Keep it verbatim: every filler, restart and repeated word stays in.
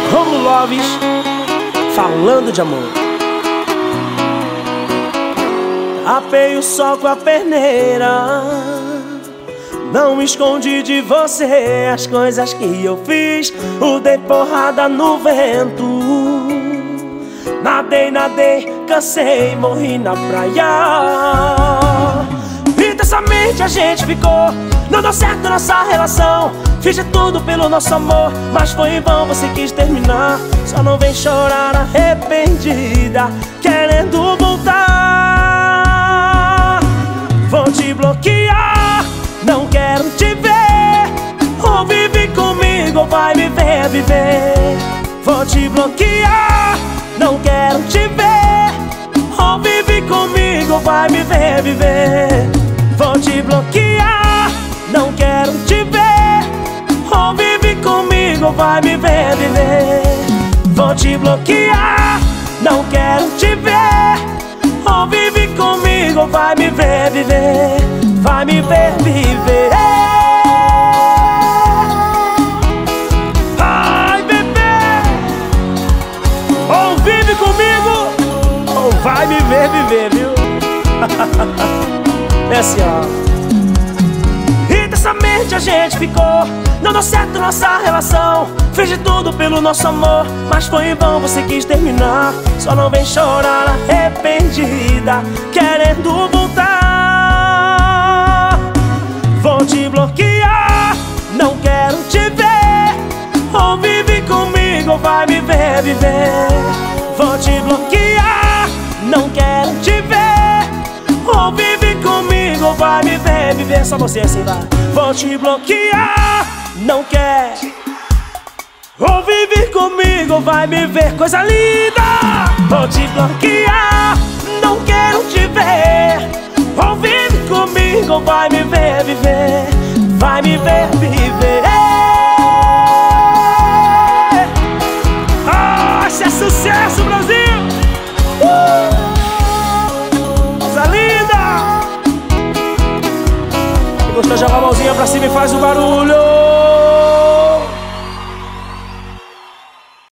Romulo Loves, falando de amor. Tapei o sol com a peneira, não escondi de você as coisas que eu fiz. Eu dei porrada no vento, nadei, nadei, cansei, morri na praia. Intensamente a gente ficou, não deu certo nossa relação. Fiz de tudo pelo nosso amor, mas foi em vão, você quis terminar. Só não vem chorar arrependida, querendo voltar. Vou te bloquear, não quero te ver. Ou vive comigo, ou vai me ver viver. Vou te bloquear, não quero te ver. Ou vive comigo, ou vai me ver viver. Vou te bloquear, não quero te ver. Ou vive comigo, ou vai me ver viver. Vou te bloquear, não quero te ver. Ou vive comigo, ou vai me ver viver. Vai me ver viver. Ai, bebê, ou vive comigo, ou vai me ver viver, viu? É assim, ó. Intensamente a gente ficou, não deu certo nossa relação. Fiz de tudo pelo nosso amor, mas foi em vão, você quis terminar. Só não vem chorar arrependida, querendo voltar. Vou te bloquear, não quero te ver. Ou vive comigo, ou vai me ver viver. Vou te bloquear, não quero te ver. Ou vive comigo, ou vai me ver viver. Só você assim vai. Vou te bloquear, não quer. Ou vive comigo, ou vai me ver, coisa linda. Vou te bloquear, não quero te ver. Ou vive comigo, ou vai me ver viver. Vai me ver viver. Ah, esse é sucesso, Brasil! Uh! Coisa linda! Quem gostou, joga a mãozinha pra cima e faz o barulho.